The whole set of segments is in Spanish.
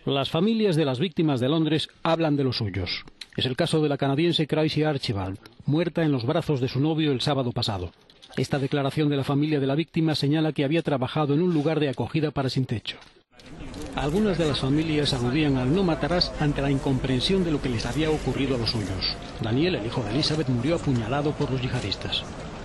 Las familias de las víctimas de Londres hablan de los suyos. Es el caso de la canadiense Tracy Archibald, muerta en los brazos de su novio el sábado pasado. Esta declaración de la familia de la víctima señala que había trabajado en un lugar de acogida para sin techo. Algunas de las familias aludían al no matarás ante la incomprensión de lo que les había ocurrido a los suyos. Daniel, el hijo de Elizabeth, murió apuñalado por los yihadistas.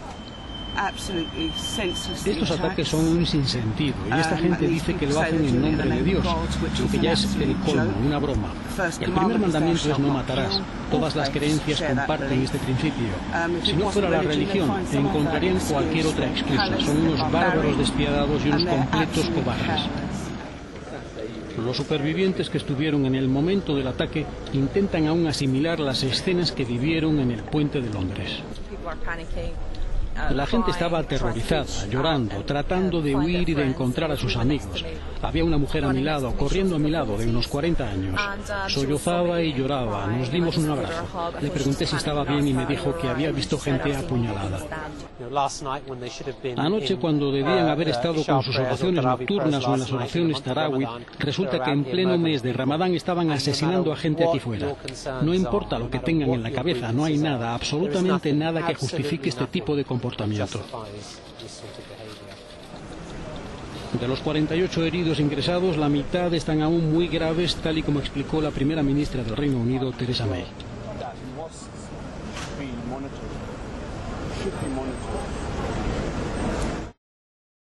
Estos ataques son un sinsentido y esta gente dice que lo hacen en nombre de Dios, lo que ya es el colmo, una broma. El primer mandamiento es no matarás. Todas las creencias comparten este principio. Si no fuera la religión, encontrarían cualquier otra excusa. Son unos bárbaros despiadados y unos completos cobardes. Los supervivientes que estuvieron en el momento del ataque intentan aún asimilar las escenas que vivieron en el puente de Londres. La gente estaba aterrorizada, llorando, tratando de huir y de encontrar a sus amigos. Había una mujer a mi lado, corriendo a mi lado, de unos 40 años. Sollozaba y lloraba. Nos dimos un abrazo. Le pregunté si estaba bien y me dijo que había visto gente apuñalada. Anoche, cuando debían haber estado con sus oraciones nocturnas o en las oraciones tarawih, resulta que en pleno mes de Ramadán estaban asesinando a gente aquí fuera. No importa lo que tengan en la cabeza, no hay nada, absolutamente nada que justifique este tipo de comportamiento. De los 48 heridos ingresados, la mitad están aún muy graves, tal y como explicó la primera ministra del Reino Unido, Theresa May.